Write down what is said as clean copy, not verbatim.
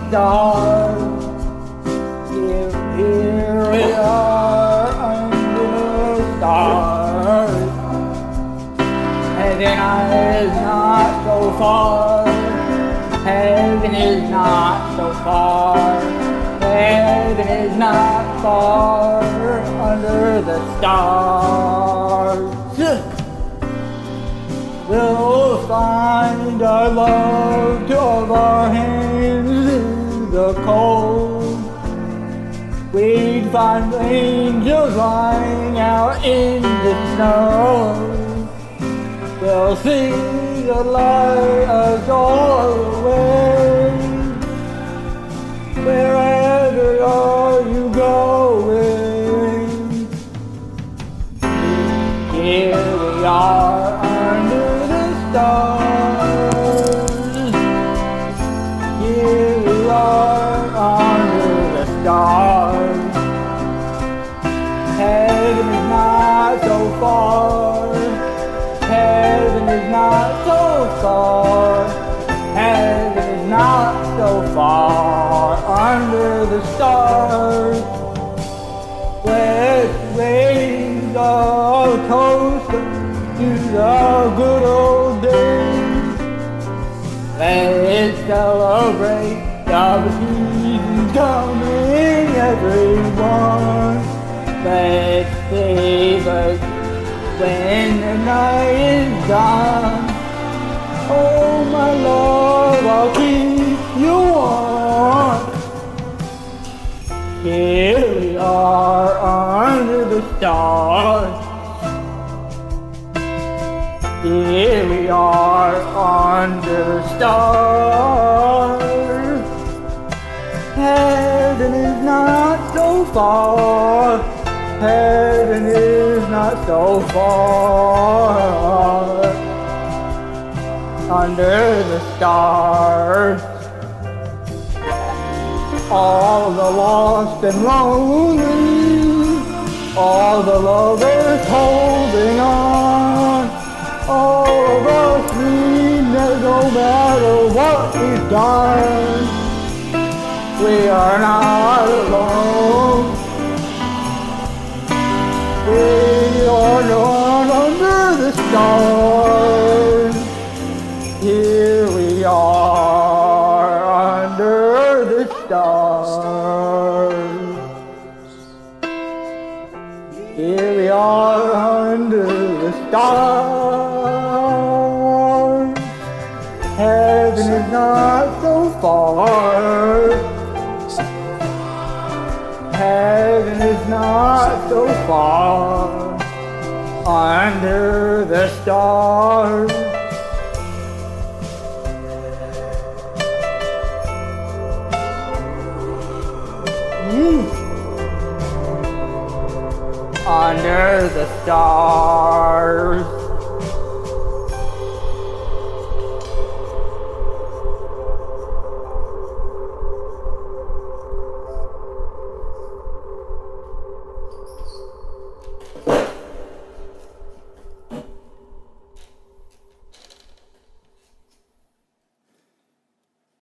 stars. Here we are under the stars. Heaven is not so far. Heaven is not so far. Heaven is not far under the stars. We'll find our love to of our hands in the cold. We'd find angels lying out in the snow. We'll see the light us all the way. Wherever are you going? Here we are under the stars. Here we are under the stars. Heaven is not so far. Heaven is not so far. Heaven is not so far under the stars. Let's raise our toast to the good old days. Let's celebrate the season's coming, everyone. Let's savor when the night is done. Oh my love, I'll keep you warm. Here we are under the stars. Here we are under the stars. Heaven is not so far. Heaven is not so far under the stars. All the lost and lonely, all the lovers holding on, all of us need that no matter what we've done, we are not alone. We are not under the stars. Here we are under the stars. Here we are under the stars. Heaven is not so far. Heaven is not so far under the stars. Under the stars.